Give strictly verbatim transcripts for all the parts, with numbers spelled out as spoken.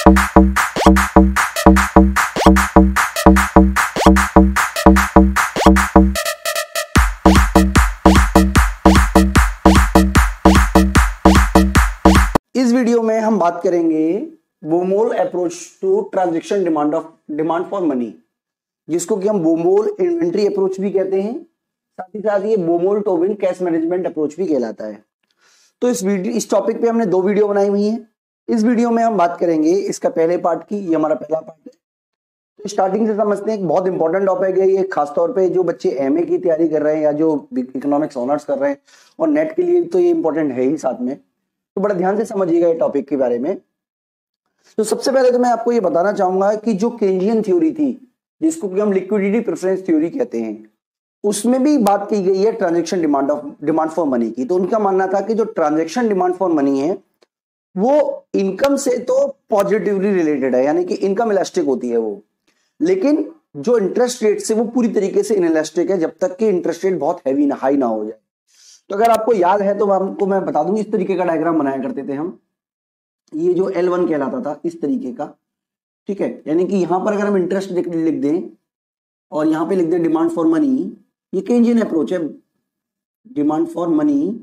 इस वीडियो में हम बात करेंगे Baumol approach to transaction demand of demand for money, जिसको कि हम बोमोल इन्वेंट्री अप्रोच भी कहते हैं, साथ ही साथ ये Baumol Tobin cash management approach भी कहलाता है। तो इस वीडियो इस टॉपिक पे हमने दो वीडियो बनाई हुई हैं। इस वीडियो में हम बात करेंगे इसका पहले पार्ट की, ये हमारा पहला पार्ट है। तो स्टार्टिंग से समझते हैं, एक बहुत इंपॉर्टेंट टॉपिक है ये, खासतौर पे जो बच्चे एमए की तैयारी कर रहे हैं या जो इकोनॉमिक्स ऑनर्स कर रहे हैं, और नेट के लिए तो ये इंपॉर्टेंट है ही साथ में। तो बड़ा ध्यान से समझिएगा ये टॉपिक के बारे में। तो सबसे पहले तो मैं आपको ये बताना चाहूंगा कि जो केन्जियन थ्योरी थी, जिसको कि हम लिक्विडिटी प्रेफरेंस थ्योरी कहते हैं, उसमें भी बात की गई है transaction demand of demand for money की। तो उनका मानना था कि जो ट्रांजैक्शन डिमांड फॉर मनी है वो इनकम से तो पॉजिटिवली रिलेटेड है, यानी कि इनकम इलास्टिक होती है वो, लेकिन जो इंटरेस्ट रेट से वो पूरी तरीके से इनइलास्टिक है, जब तक कि इंटरेस्ट रेट बहुत हैवी ना हाई ना हो जाए। तो अगर आपको याद है तो आपको मैं बता दूं, इस तरीके का डायग्राम बनाया करते थे हम, ये जो एल वन कहलाता था इस तरीके का, ठीक है। यानी कि यहां पर अगर हम इंटरेस्ट लिख दें और यहां पे लिख दें डिमांड फॉर मनी, ये केन्जियन अप्रोच है, डिमांड फॉर मनी।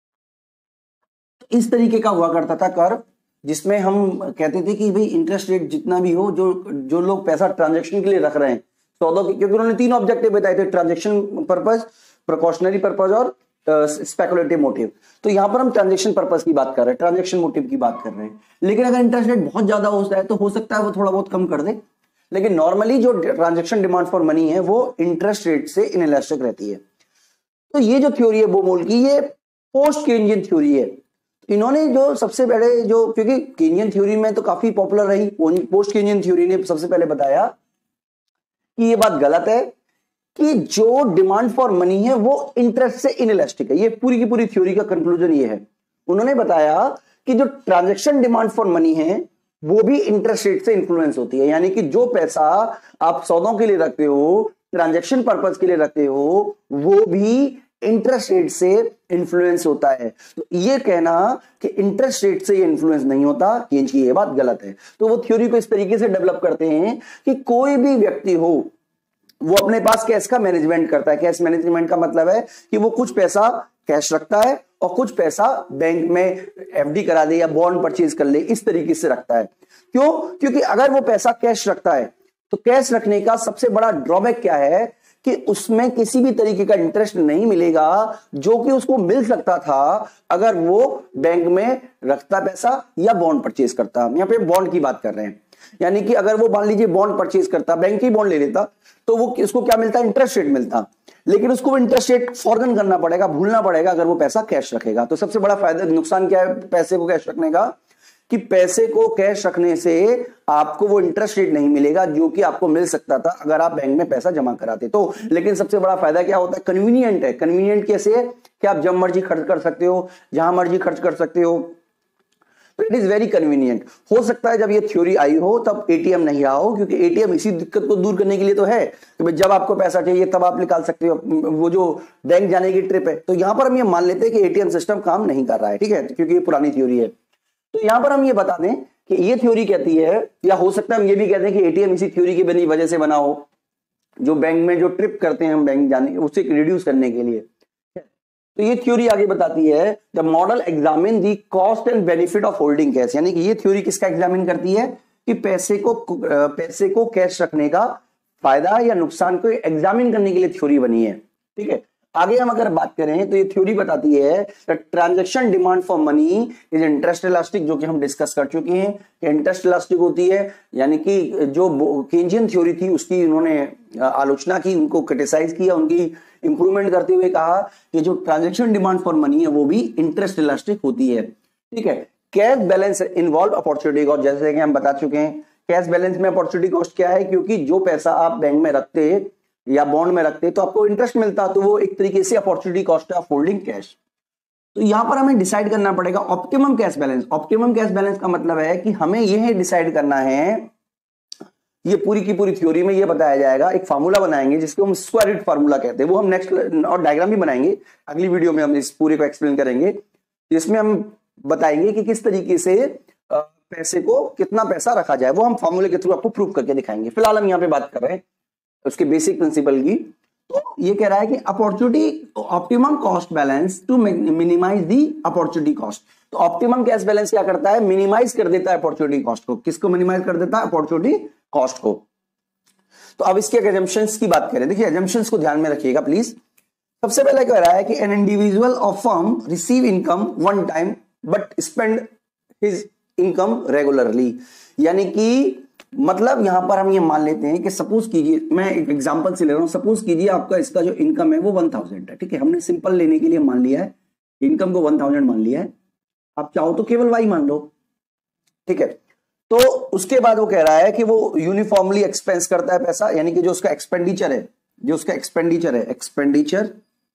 इस तरीके का हुआ करता था कर्व, जिसमें हम कहते थे कि भाई इंटरेस्ट रेट जितना भी हो, जो जो लोग पैसा ट्रांजैक्शन के लिए रख रहे हैं सौदों के, क्योंकि उन्होंने तीन ऑब्जेक्टिव बताए थे, ट्रांजैक्शन पर्पस, प्रिकॉशनरी पर्पस और स्पेकुलेटिव मोटिव। तो यहां पर हम ट्रांजैक्शन पर्पस की बात कर रहे हैं, ट्रांजैक्शन मोटिव की बात कर रहे हैं। लेकिन अगर इंटरेस्ट रेट बहुत ज्यादा होता है तो हो सकता है वो थोड़ा बहुत कम कर दे, लेकिन नॉर्मली जो ट्रांजैक्शन डिमांड फॉर मनी है वो इंटरेस्ट रेट से इनइलास्टिक रहती है। तो ये जो थ्योरी है बोमोल की, ये पोस्ट केन्जियन थ्योरी है। इन्होंने जो सबसे पहले जो, क्योंकि केन्जियन थ्योरी में तो काफी पॉपुलर रही, पोस्ट केन्जियन थ्योरी ने सबसे पहले बताया कि ये बात गलत है कि जो डिमांड फॉर मनी है वो इंटरेस्ट से इनइलास्टिक है। ये पूरी की पूरी थ्योरी का कंक्लूजन ये है। उन्होंने बताया कि जो ट्रांजैक्शन डिमांड फॉर मनी है वो भी इंटरेस्ट रेट से इंफ्लुएंस होती है, यानी कि जो पैसा आप सौदों के लिए रखते हो, ट्रांजैक्शन पर्पस के लिए रखते हो, वो भी इंटरेस्ट रेट से इंफ्लुएंस होता है। तो ये कहना कि इंटरेस्ट रेट से ये इंफ्लुएंस नहीं होता, ये बात गलत है। तो वो थ्योरी को इस तरीके से डेवलप करते हैं कि कोई भी व्यक्ति हो वो अपने पास कैश का मैनेजमेंट करता है। कैश मैनेजमेंट का मतलब है कि वो कुछ पैसा कैश रखता है और कुछ पैसा बैंक में एफडी करा दे या बॉन्ड परचेज कर ले, इस तरीके से रखता है। क्यों? क्योंकि अगर वो पैसा कैश रखता है तो कैश रखने का सबसे बड़ा ड्रॉबैक क्या है कि उसमें किसी भी तरीके का इंटरेस्ट नहीं मिलेगा, जो कि उसको मिल सकता था अगर वो बैंक में रखता पैसा या बॉन्ड परचेज करता। यहां पे बॉन्ड की बात कर रहे हैं, यानी कि अगर वो मान लीजिए बॉन्ड परचेज करता, बैंक की बॉन्ड ले लेता, तो वो उसको क्या मिलता? इंटरेस्ट रेट मिलता। लेकिन उसको इंटरेस्ट रेट फॉरगन करना पड़ेगा, भूलना पड़ेगा अगर वो पैसा कैश रखेगा। तो सबसे बड़ा फायदा, नुकसान क्या है पैसे को कैश रखने का, कि पैसे को कैश रखने से आपको वो इंटरेस्ट रेट नहीं मिलेगा जो कि आपको मिल सकता था अगर आप बैंक में पैसा जमा कराते तो। लेकिन सबसे बड़ा फायदा क्या होता है? कन्वीनियंट है। कन्वीनियंट कैसे है कि आप जब मर्जी खर्च कर सकते हो, जहां मर्जी खर्च कर सकते हो। It is very convenient. हो सकता है जब ये थ्योरी आई हो तब एटीएम नहीं रहा हो, क्योंकि एटीएम इसी दिक्कत को दूर करने के लिए तो है कि जब आपको पैसा चाहिए तब आप निकाल सकते हो, वो जो बैंक जाने की ट्रिप है। तो यहां पर हम ये मान लेते हैं कि एटीएम सिस्टम काम नहीं कर रहा है, ठीक है, क्योंकि ये पुरानी थ्योरी है। तो यहां पर हम ये बता दें कि ये थ्योरी कहती है, या हो सकता है हम ये भी कहते हैं कि एटीएम इसी थ्योरी की बनी वजह से बना हो, जो बैंक में जो ट्रिप करते हैं हम बैंक जाने, उसे रिड्यूस करने के लिए। तो ये थ्योरी आगे बताती है the model examine the cost and benefit of holding cash, यानी कि ये थ्योरी किसका एग्जामिन करती है कि पैसे को पैसे को कैश रखने का फायदा या नुकसान को एग्जामिन करने के लिए थ्योरी बनी है, ठीक है। आगे हम अगर बात करें तो ये थ्योरी बताती है transaction demand for money is interest elastic, जो कि हम डिस्कस कर चुके हैं कि इंटरेस्ट इलास्टिक होती है, यानी कि जो केन्जियन थ्योरी थी उसकी उन्होंने आलोचना की, उनको क्रिटिसाइज किया, उनकी इंप्रूवमेंट करते हुए कहा कि जो ट्रांजैक्शन डिमांड फॉर मनी है वो भी इंटरेस्ट इलास्टिक होती है, ठीक है। Cash balance involve opportunity cost, जैसे कि हम बता चुके हैं कैश बैलेंस में अपॉर्चुनिटी कॉस्ट क्या है, क्योंकि जो पैसा आप बैंक में रखते या बॉन्ड में रखते तो आपको इंटरेस्ट मिलता, तो वो एक तरीके से opportunity cost of holding cash. तो यहां पर हमें डिसाइड करना पड़ेगा optimum cash balance. Optimum cash balance का मतलब है कि हमें यह डिसाइड करना है, ये पूरी की पूरी थ्योरी में ये बताया जाएगा, एक फार्मूला बनाएंगे जिसको हम स्क्वायर रूट फार्मूला कहते हैं, वो हम नेक्स्ट और डायग्राम भी बनाएंगे, अगली वीडियो में हम इस पूरे को एक्सप्लेन करेंगे, जिसमें हम बताएंगे कि किस तरीके से पैसे को कितना पैसा रखा जाए, वो हम फॉर्मूले के थ्रू आपको प्रूव करके दिखाएंगे। फिलहाल हम यहाँ पे बात कर रहे हैं उसके बेसिक प्रिंसिपल की। तो ये कह रहा है कि opportunity optimum cost balance to minimize the opportunity cost. तो ऑप्टिमम कैश बैलेंस क्या करता है, मिनिमाइज कर देता है अपॉर्चुनिटी कॉस्ट को। किसको मिनिमाइज कर देता है, अपॉर्चुनिटी कॉस्ट को। तो अब इसके एजम्पशंस की बात करें, देखिए एजम्पशंस को ध्यान में रखिएगा प्लीज। सबसे पहले कह रहा है कि an individual of firm receive income one time but spend his income regularly. यानी कि मतलब यहां पर हम ये मान लेते हैं कि सपोज कीजिए, मैं एक एग्जांपल से ले रहा हूं, सपोज कीजिए आपका इसका जो इनकम है वो वन थाउजेंड है, ठीक है। हमने सिंपल लेने के लिए मान लिया है, इनकम को वन थाउजेंड मान लिया है। आप चाहो तो केवल वाई मान लो, ठीक है। तो उसके बाद वो कह रहा है कि वो यूनिफॉर्मली एक्सपेंस करता है पैसा, यानी कि जो उसका एक्सपेंडिचर है, जो उसका एक्सपेंडिचर है, एक्सपेंडिचर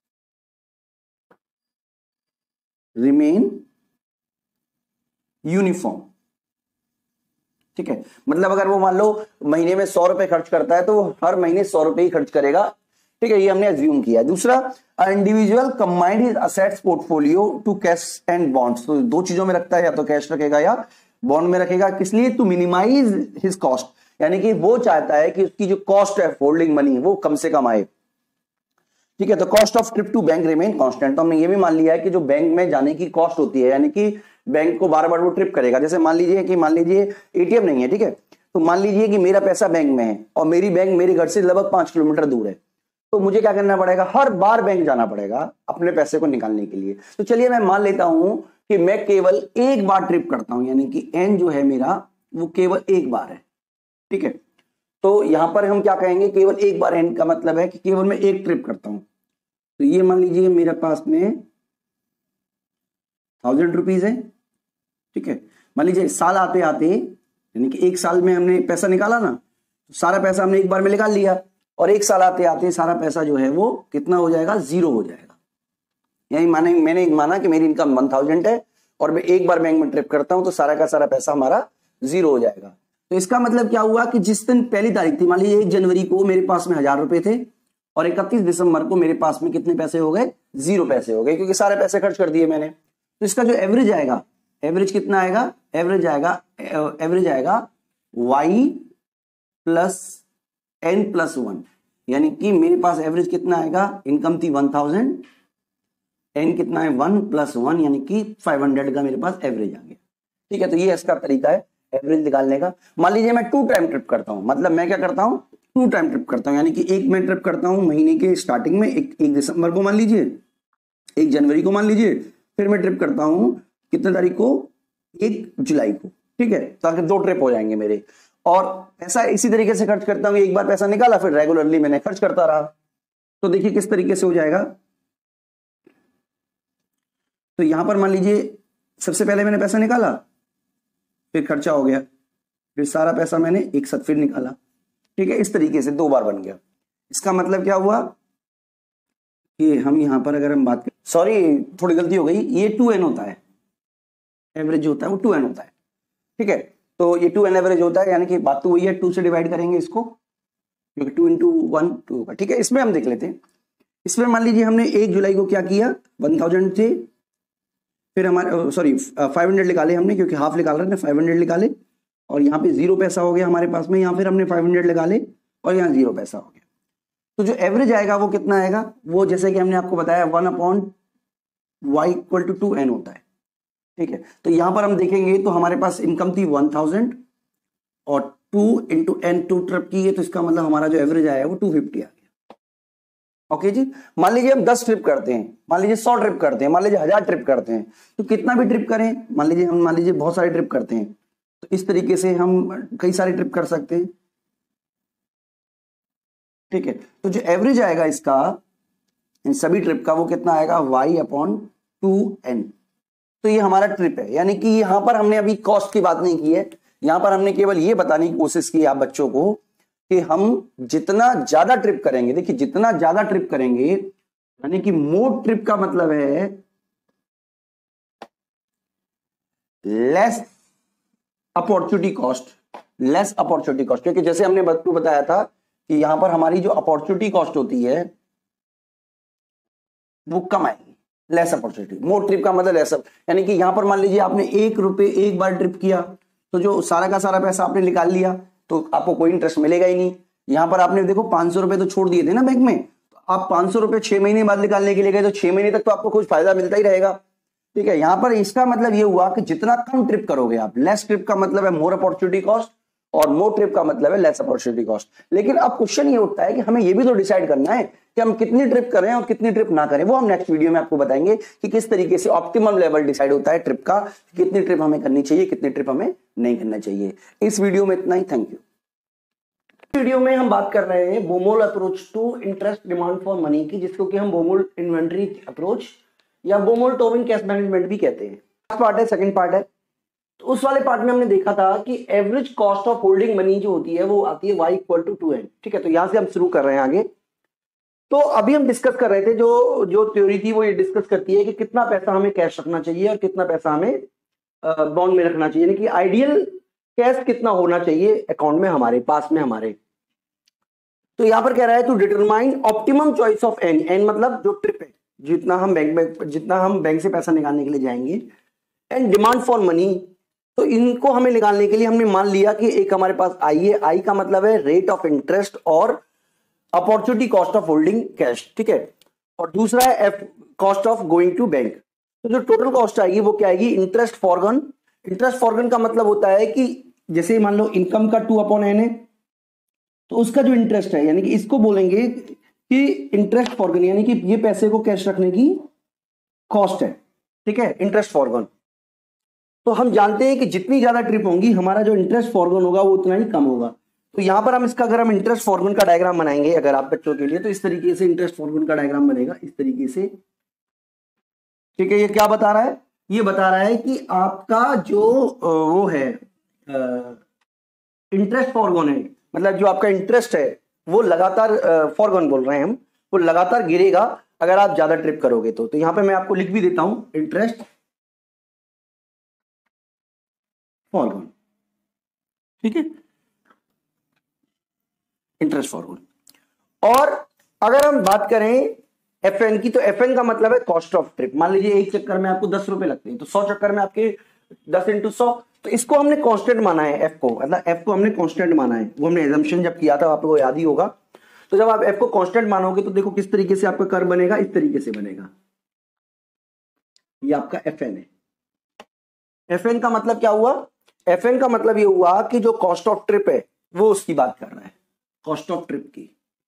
रिमेन यूनिफॉर्म, ठीक है। मतलब अगर वो मान लो महीने में सौ रुपए खर्च करता है तो वो हर महीने सौ रुपए ही खर्च करेगा, ठीक है। ये हमने अज्यूम किया। दूसरा, individual combined his assets portfolio to cash and bonds. तो दो चीजों में रखता है, या तो कैश रखेगा या बॉन्ड में रखेगा। किस लिए, टू मिनिमाइज हिज कॉस्ट, यानी कि वो चाहता है कि उसकी जो कॉस्ट है होल्डिंग मनी वो कम से कम आए, ठीक है। तो cost of trip to bank remain constant. तो हमने ये भी मान लिया है कि जो बैंक में जाने की कॉस्ट होती है, यानी कि बैंक को बार बार वो ट्रिप करेगा। जैसे मान लीजिए कि मान लीजिए एटीएम नहीं है, ठीक है। तो मान लीजिए कि मेरा पैसा बैंक में है और मेरी बैंक मेरे घर से लगभग पांच किलोमीटर दूर है, तो मुझे क्या करना पड़ेगा, हर बार बैंक जाना पड़ेगा अपने पैसे को निकालने के लिए। तो चलिए मैं मान लेता हूं कि मैं केवल एक बार ट्रिप करता हूं, यानी कि एन जो है मेरा वो केवल एक बार है, ठीक है। तो यहां पर हम क्या कहेंगे, केवल एक बार एन का मतलब है कि केवल मैं एक ट्रिप करता हूं। तो ये मान लीजिए मेरे पास में थाउजेंड रुपीज है, ठीक है। मान लीजिए साल आते आते, यानी कि एक साल में हमने पैसा निकाला ना, तो सारा पैसा हमने एक बार में निकाल लिया, और एक साल आते आते सारा पैसा जो है वो कितना हो जाएगा, जीरो हो जाएगा। यानी माने मैंने माना कि मेरी इनकम वन थाउजेंड है और मैं एक बार बैंक में ट्रिप करता हूं तो सारा का सारा पैसा हमारा जीरो हो जाएगा। तो इसका मतलब क्या हुआ कि जिस दिन पहली तारीख थी, मान लीजिए एक जनवरी को मेरे पास में हजार रुपए थे और इकतीस दिसंबर को मेरे पास में कितने पैसे हो गए, जीरो पैसे हो गए, क्योंकि सारे पैसे खर्च कर दिए मैंने। तो इसका जो एवरेज आएगा, एवरेज कितना आएगा, एवरेज आएगा एवरेज आएगा y plus N plus one. यानी कि मेरे पास एवरेज कितना आएगा, इनकम थी वन थाउजेंड, एन कितना है वन प्लस वन, यानी कि फाइव हंड्रेड का मेरे पास एवरेज आ गया, ठीक है। तो ये इसका तरीका है एवरेज निकालने का। मान लीजिए मैं टू टाइम ट्रिप करता हूं, मतलब मैं क्या करता हूं, टू टाइम ट्रिप करता हूं, यानी कि एक मैं ट्रिप करता हूं महीने के स्टार्टिंग में, एक, एक दिसंबर को मान लीजिए, एक जनवरी को मान लीजिए, फिर मैं ट्रिप करता हूं कितने तारीख को, एक जुलाई को, ठीक है। ताकि दो ट्रिप हो जाएंगे मेरे, और पैसा इसी तरीके से खर्च करता हूं, एक बार पैसा निकाला फिर रेगुलरली मैंने खर्च करता रहा। तो देखिए किस तरीके से हो जाएगा। तो यहां पर मान लीजिए सबसे पहले मैंने पैसा निकाला, फिर खर्चा हो गया, फिर सारा पैसा मैंने एक साथ फिर निकाला, ठीक है। इस तरीके से दो बार बन गया। इसका मतलब क्या हुआ कि हम यहां पर अगर हम बात करें, सॉरी थोड़ी गलती हो गई, ये टू एन होता है, एवरेज जो होता है वो टू एन होता है, ठीक है। तो ये टू एन एवरेज होता है, यानी कि बात तो वही है, टू से डिवाइड करेंगे इसको, क्योंकि टू इंटू वन टू होगा, ठीक है। इसमें हम देख लेते हैं। इसमें मान लीजिए हमने एक जुलाई को क्या किया, वन थाउजेंड थे, फिर हमारे सॉरी फाइव हंड्रेड निकाले हमने, क्योंकि हाफ निकाल रहे थे, फाइव हंड्रेड निकाले और यहाँ पे जीरो पैसा हो गया हमारे पास में, यहाँ फिर हमने फाइव हंड्रेड निकाले और यहाँ जीरो पैसा हो गया। तो जो एवरेज आएगा वो कितना आएगा, वो जैसे कि हमने आपको बताया one upon Y equal to two N होता है, ठीक है। तो यहां पर हम देखेंगे तो हमारे पास इनकम थी वन थाउजेंड और two into N two trip की है, तो इसका मतलब हमारा जो एवरेज आया वो टू फिफ्टी आ गया। ओके जी। मान लीजिए हम दस ट्रिप करते हैं, मान लीजिए सौ ट्रिप करते हैं, मान लीजिए हजार ट्रिप करते हैं, तो कितना भी ट्रिप करें, मान लीजिए हम मान लीजिए बहुत सारे ट्रिप करते हैं, तो इस तरीके से हम कई सारे ट्रिप कर सकते हैं, ठीक है। तो जो एवरेज आएगा इसका इन सभी ट्रिप का वो कितना आएगा, y अपॉन टू एन। तो ये हमारा ट्रिप है, यानी कि यहां पर हमने अभी कॉस्ट की बात नहीं की है, यहां पर हमने केवल ये बताने की कोशिश की आप बच्चों को कि हम जितना ज्यादा ट्रिप करेंगे, देखिए जितना ज्यादा ट्रिप करेंगे, यानी कि मोर ट्रिप का मतलब है less opportunity cost, less opportunity cost, क्योंकि जैसे हमने बच्चों बताया था कि यहां पर हमारी जो अपॉर्चुनिटी कॉस्ट होती है वो कम आएगी, लेस अपॉर्चुनिटी। मोर ट्रिप का मतलब लेस, यानी कि यहां पर मान लीजिए आपने एक रुपए एक बार ट्रिप किया, तो जो सारा का सारा पैसा आपने निकाल लिया तो आपको कोई इंटरेस्ट मिलेगा ही नहीं। यहाँ पर आपने देखो पांच सौ रुपए तो छोड़ दिए थे ना बैंक में, तो आप पांच सौ रुपए छह महीने बाद निकालने के लिए गए तो छह महीने तक तो आपको कुछ फायदा मिलता ही रहेगा। ठीक है, यहाँ पर इसका मतलब ये हुआ कि जितना कम ट्रिप करोगे आप, लेस ट्रिप का मतलब है मोर अपॉर्चुनिटी कॉस्ट और मोर ट्रिप का मतलब है लेस अपॉर्चुनिटी कॉस्ट। लेकिन अब क्वेश्चन ये उठता है कि हमें ये भी तो डिसाइड करना है कि हम कितनी ट्रिप करें और कितनी ट्रिप ना करें। वो हम नेक्स्ट वीडियो में आपको बताएंगे कि किस तरीके से ऑप्टिमम लेवल डिसाइड होता है ट्रिप का, कितनी ट्रिप हमें करनी चाहिए, कितनी ट्रिप हमें नहीं करना चाहिए। इस वीडियो में इतना ही, थैंक यू। वीडियो में हम बात कर रहे हैं Baumol approach to interest demand for money की, जिसको कि हम बोमोल इन्वेंटरी अप्रोच या बोमोल टोबिन कैश मैनेजमेंट भी कहते हैं। फर्स्ट पार्ट है, सेकंड पार्ट है। तो उस वाले पार्ट में हमने देखा था कि average cost of holding money जो होती है वो आती है y equal to two N. ठीक है, तो यहां से हम शुरू कर रहे हैं आगे। तो अभी हम डिस्कस कर रहे थे, जो जो थ्योरी थी वो ये डिस्कस करती है कि कितना पैसा हमें कैश रखना चाहिए और कितना पैसा हमें बॉन्ड में रखना चाहिए, यानी कि आइडियल कैश कितना होना चाहिए अकाउंट में हमारे पास में हमारे। तो यहां पर कह रहा है to determine optimum choice of N, N मतलब जो ट्रिप है, जितना हम बैंक में जितना हम बैंक से पैसा निकालने के लिए जाएंगे, एंड डिमांड फॉर मनी। तो इनको हमें निकालने के लिए हमने मान लिया कि एक हमारे पास आई है, आई का मतलब है रेट ऑफ इंटरेस्ट और opportunity cost of holding cash. ठीक है, और दूसरा है F, cost of going to bank. तो जो टोटल कॉस्ट आएगी वो क्या आएगी, इंटरेस्ट फॉरगन। इंटरेस्ट फॉरगन का मतलब होता है कि जैसे मान लो इनकम का टू अपॉन एन है, तो उसका जो इंटरेस्ट है, यानी कि इसको बोलेंगे कि इंटरेस्ट फॉरगन, यानी कि ये पैसे को कैश रखने की कॉस्ट है। ठीक है, इंटरेस्ट फॉरगन। तो हम जानते हैं कि जितनी ज्यादा ट्रिप होंगी हमारा जो इंटरेस्ट फॉरगन होगा वो उतना ही कम होगा। तो यहां पर हम इसका अगर हम इंटरेस्ट फॉरगन का डायग्राम बनाएंगे अगर आप बच्चों के लिए, तो इस तरीके से इंटरेस्ट फॉरगन का डायग्राम बनेगा, इस तरीके से। ठीक है, ये क्या बता रहा है, ये बता रहा है कि आपका जो वो है इंटरेस्ट फॉरगन है, मतलब जो आपका इंटरेस्ट है वो लगातार, फॉरगन बोल रहे हैं हम, वो लगातार गिरेगा अगर आप ज्यादा ट्रिप करोगे तो। तो यहां पे मैं आपको लिख भी देता हूं इंटरेस्ट फॉरगन। ठीक है, इंटरेस्ट फॉरगन। और अगर हम बात करें एफ एन की, तो एफ एन का मतलब है कॉस्ट ऑफ ट्रिप। मान लीजिए एक चक्कर में आपको दस रुपए लगते हैं, तो सौ चक्कर में आपके दस इंटू सौ, तो इसको हमने कांस्टेंट माना है, एफ को, मतलब एफ को हमने कांस्टेंट माना है। वो हमने एजम्पशन जब किया था आपको याद ही होगा। तो जब आप एफ को कांस्टेंट मानोगे तो देखो किस तरीके से आपका कर्व बनेगा, इस तरीके से बनेगा। ये आपका एफ एन है। एफ एन का मतलब क्या हुआ, एफ एन का मतलब ये हुआ कि जो कॉस्ट ऑफ ट्रिप है वो उसकी बात कर रहा है, कॉस्ट ऑफ ट्रिप की।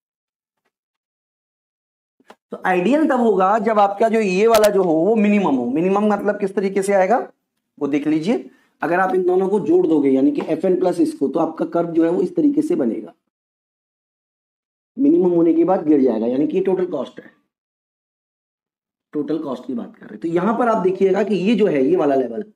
तो आइडियल तब होगा जब आपका जो ये वाला जो हो वो मिनिमम हो। मिनिमम मतलब किस तरीके से आएगा वो देख लीजिए। अगर आप इन दोनों को जोड़ दोगे यानी कि एफ एन प्लस इसको, तो आपका कर्व जो है वो इस तरीके से बनेगा। मिनिमम होने के बाद गिर जाएगा, यानी कि टोटल कॉस्ट है, टोटल कॉस्ट की बात कर रहे हैं। तो यहां पर आप देखिएगा कि ये जो है ये वाला लेवल,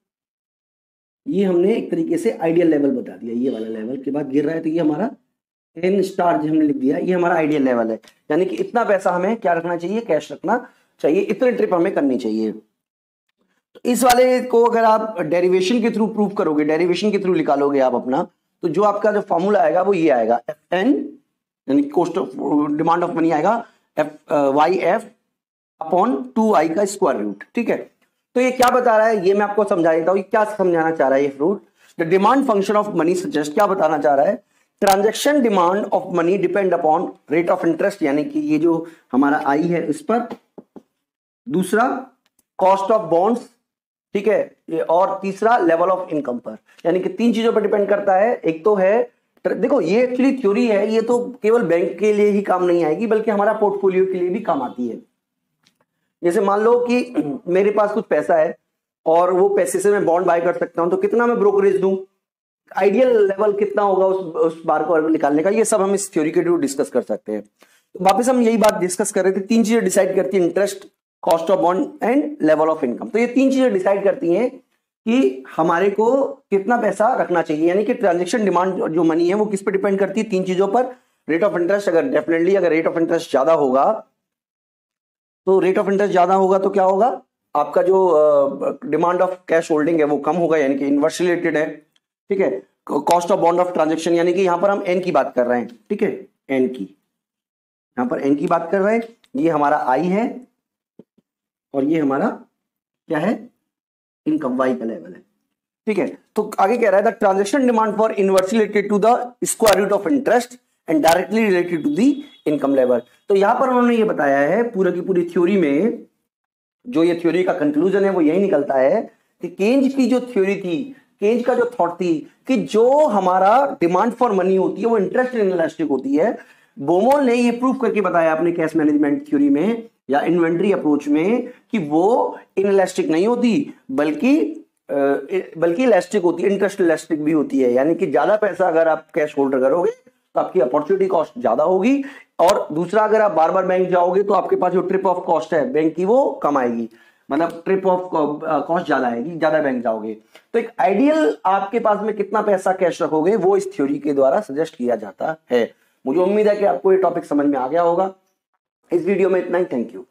ये हमने एक तरीके से आइडियल लेवल बता दिया। ये वाला लेवल के बाद गिर रहा है, तो ये हमारा एन स्टार जो हमने लिख दिया, ये हमारा आइडियल लेवल है। यानी कि इतना पैसा हमें क्या रखना चाहिए, कैश रखना चाहिए, इतने ट्रिप हमें करनी चाहिए। तो इस वाले को अगर आप डेरिवेशन के थ्रू प्रूव करोगे, डेरिवेशन के थ्रू निकालोगे आप अपना, तो जो आपका जो फॉर्मूला आएगा वो ये आएगा, एफ एन यानी cost of demand of money आएगा F Y F upon two I का स्क्वायर रूट। ठीक है, तो ये क्या बता रहा है ये मैं आपको समझा देता हूँ। क्या समझाना चाह रहा है ये फ्रूट, the demand function of money suggest, क्या बताना चाह रहा है, transaction demand of money depend upon rate of interest, यानी कि ये जो हमारा आई है इस पर, दूसरा कॉस्ट ऑफ बॉन्ड्स, ठीक है, और तीसरा लेवल ऑफ इनकम पर। यानी कि तीन चीजों पर डिपेंड करता है। एक तो है, देखो ये एक्चुअली थ्योरी है, ये तो केवल बैंक के लिए ही काम नहीं आएगी बल्कि हमारा पोर्टफोलियो के लिए भी काम आती है। जैसे मान लो कि मेरे पास कुछ पैसा है और वो पैसे से मैं बॉन्ड बाय कर सकता हूं, तो कितना मैं ब्रोकरेज दूं, आइडियल लेवल कितना होगा उस उस बार को निकालने का, ये सब हम इस थ्योरी के थ्रू डिस्कस कर सकते हैं। तो वापस हम यही बात डिस्कस कर रहे थे, तीन चीजें डिसाइड करती है, interest, cost of bond and level of income. तो ये तीन चीजें डिसाइड करती हैं कि हमारे को कितना पैसा रखना चाहिए। यानी कि ट्रांजेक्शन डिमांड जो मनी है वो किस पर डिपेंड करती है, तीन चीजों पर। रेट ऑफ इंटरेस्ट, अगर डेफिनेटली अगर रेट ऑफ इंटरेस्ट ज्यादा होगा, तो रेट ऑफ इंटरेस्ट ज्यादा होगा तो क्या होगा, आपका जो डिमांड ऑफ कैश होल्डिंग है वो कम होगा, यानी कि इनवर्सली रिलेटेड है। ठीक है, cost of bond of transaction, यानी कि यहां पर हम एन की बात कर रहे हैं। ठीक है, एन की, यहां पर एन की बात कर रहे हैं। ये हमारा आई है और ये हमारा क्या है, इनकम वाई का लेवल है। ठीक है, तो आगे कह रहा है the transaction demand for inversely related to the square root of interest and directly related to the income level. तो यहां पर उन्होंने ये बताया है पूरा की पूरी थ्योरी में, जो ये थ्योरी का कंक्लूजन है वो यही निकलता है कि केन्ज की जो थ्योरी थी, केन्ज का जो थॉट थी कि जो हमारा डिमांड फॉर मनी होती है वो इंटरेस्ट इनइलास्टिक होती है, बोमोल ने ये प्रूफ करके बताया अपने कैश मैनेजमेंट थ्योरी में या इन्वेंटरी अप्रोच में कि वो इनइलास्टिक नहीं होती बल्कि बल्कि इलास्टिक होती है, इंटरेस्ट इलास्टिक भी होती है। यानी कि ज्यादा पैसा अगर आप कैश होल्डर करोगे तो आपकी अपॉर्चुनिटी कॉस्ट ज्यादा होगी, और दूसरा अगर आप बार बार बैंक जाओगे तो आपके पास जो ट्रिप ऑफ कॉस्ट है बैंक की वो कम आएगी, मतलब ट्रिप ऑफ कॉस्ट ज्यादा आएगी, ज्यादा बैंक जाओगे। तो एक आइडियल आपके पास में कितना पैसा कैश रखोगे वो इस थ्योरी के द्वारा सजेस्ट किया जाता है। मुझे उम्मीद है कि आपको ये टॉपिक समझ में आ गया होगा। इस वीडियो में इतना ही, थैंक यू।